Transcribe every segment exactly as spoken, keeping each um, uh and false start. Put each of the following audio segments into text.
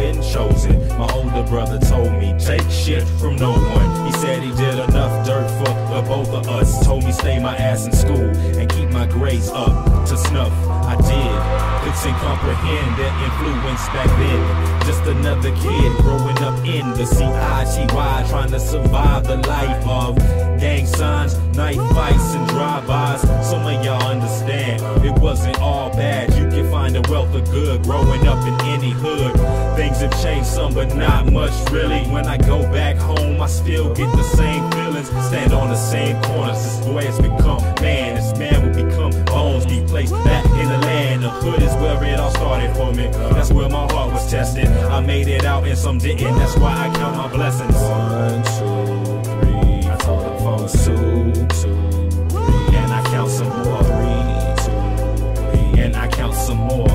been chosen. My older brother told me, take shit from no one. He said he did enough dirt for the both of us. Told me stay my ass in school and keep my grades up to snuff. I did. Couldn't comprehend their influence back then. Just another kid growing up in the C I T Y, trying to survive the life of gang signs, knife fights, and drive-bys. Some of y'all understand it wasn't all bad. You can find a wealth of good growing up in any hood. Things have changed some, but not much really. When I go back home, I still get the same feelings. Stand on the same corners. This boy has become man. This man will become bones. Be placed back in the land. The hood is where it all started for me. That's where my heart was tested. I made it out and some didn't. That's why I count my blessings. One, two, three. I told them for two, two, three. And I count some more. Three, two, three. And I count some more.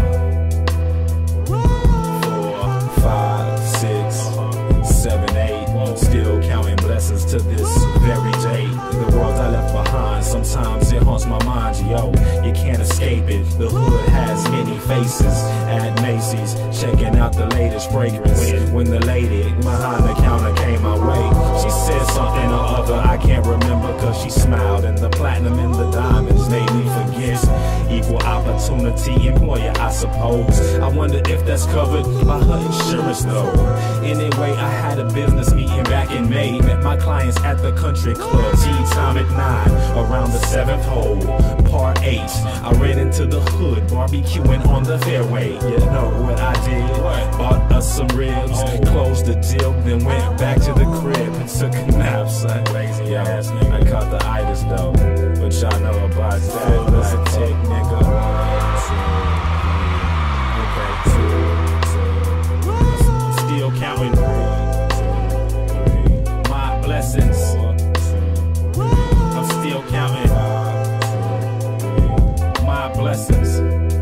Four, five, six, seven, eight. Still counting blessings to this very day. The world I left behind, sometimes it haunts my mind. Yo, you can't escape it. The hood has many faces. At Macy's, checking out the latest fragrance. When the lady behind the counter came my way, she said something or other I can't remember, cause she smiled, and the platinum and the diamonds made me forget. Equal opportunity employer, I suppose. I wonder if that's covered by her insurance though. Anyway, I had a business meeting back in May. Met my clients at the country club, tea time at nine, around the seventh hole, part eight. I ran into the hood, barbecuing on the fairway. You know what I did? Bought us some ribs, closed the deal, then went back to the crib and took a nap, son. Lazy ass nigga. I caught the itis though, but y'all know about that. That's a tick, nigga. Okay, two, two. Still counting. My blessings. I'm still counting. My blessings.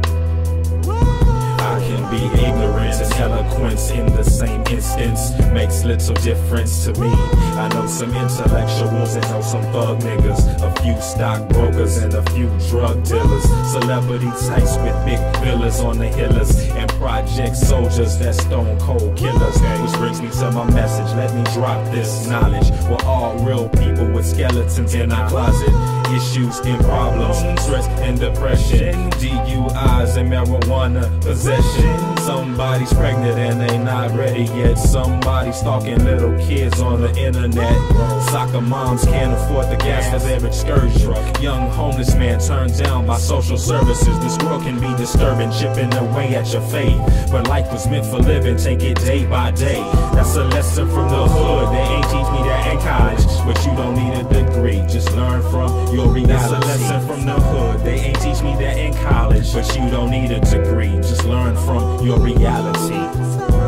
I can be ignorant and eloquence in the same instance. Makes little difference to me. I know some intellectuals and know some thug niggas. A few stockbrokers and a few drug dealers. Celebrity types with big villas on the hillers. And project soldiers that stone cold killers. Which brings me to my message. Let me drop this knowledge. We're all real people with skeletons in our closet. Issues and problems, stress and depression, D U Is and marijuana possession. Somebody's pregnant and they not ready yet. Somebody's stalking little kids on the internet. Soccer moms can't afford the gas for their excursion. Young homeless man turned down by social services. This world can be disturbing, chipping away at your faith. But life was meant for living, take it day by day. That's a lesson from the hood. They ain't teach me that in college, but you don't need a degree. Just learn from your reality. That's a lesson from the hood. They ain't teach me that in college, but you don't need a degree. Just learn from your reality.